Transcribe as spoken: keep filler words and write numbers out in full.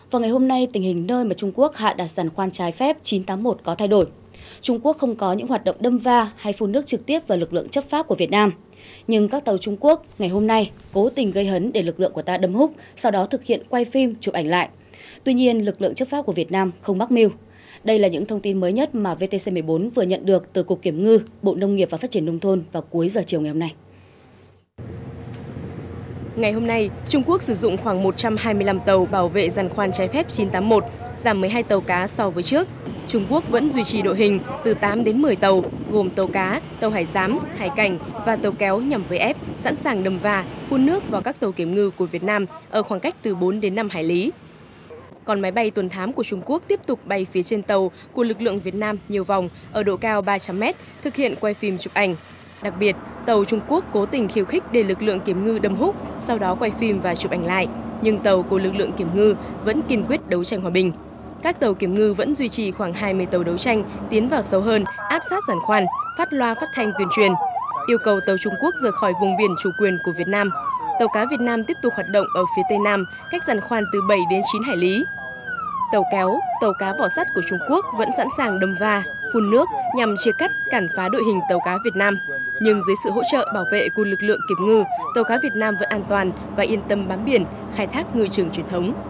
Vào ngày hôm nay, tình hình nơi mà Trung Quốc hạ đặt giàn khoan trái phép chín tám một có thay đổi. Trung Quốc không có những hoạt động đâm va hay phun nước trực tiếp vào lực lượng chấp pháp của Việt Nam. Nhưng các tàu Trung Quốc ngày hôm nay cố tình gây hấn để lực lượng của ta đâm húc, sau đó thực hiện quay phim, chụp ảnh lại. Tuy nhiên, lực lượng chấp pháp của Việt Nam không mắc mưu. Đây là những thông tin mới nhất mà vê tê xê mười bốn vừa nhận được từ Cục Kiểm ngư, Bộ Nông nghiệp và Phát triển Nông thôn vào cuối giờ chiều ngày hôm nay. Ngày hôm nay, Trung Quốc sử dụng khoảng một trăm hai mươi lăm tàu bảo vệ giàn khoan trái phép chín tám một, giảm mười hai tàu cá so với trước. Trung Quốc vẫn duy trì đội hình từ tám đến mười tàu, gồm tàu cá, tàu hải giám, hải cảnh và tàu kéo nhằm vây ép, sẵn sàng đâm va, phun nước vào các tàu kiểm ngư của Việt Nam ở khoảng cách từ bốn đến năm hải lý. Còn máy bay tuần thám của Trung Quốc tiếp tục bay phía trên tàu của lực lượng Việt Nam nhiều vòng ở độ cao ba trăm mét, thực hiện quay phim chụp ảnh. Đặc biệt, tàu Trung Quốc cố tình khiêu khích để lực lượng kiểm ngư đâm húc, sau đó quay phim và chụp ảnh lại. Nhưng tàu của lực lượng kiểm ngư vẫn kiên quyết đấu tranh hòa bình. Các tàu kiểm ngư vẫn duy trì khoảng hai mươi tàu đấu tranh tiến vào sâu hơn, áp sát giàn khoan, phát loa phát thanh tuyên truyền, yêu cầu tàu Trung Quốc rời khỏi vùng biển chủ quyền của Việt Nam. Tàu cá Việt Nam tiếp tục hoạt động ở phía tây nam, cách giàn khoan từ bảy đến chín hải lý. Tàu kéo, tàu cá vỏ sắt của Trung Quốc vẫn sẵn sàng đâm va, phun nước nhằm chia cắt, cản phá đội hình tàu cá Việt Nam. Nhưng dưới sự hỗ trợ bảo vệ của lực lượng kiểm ngư, tàu cá Việt Nam vẫn an toàn và yên tâm bám biển, khai thác ngư trường truyền thống.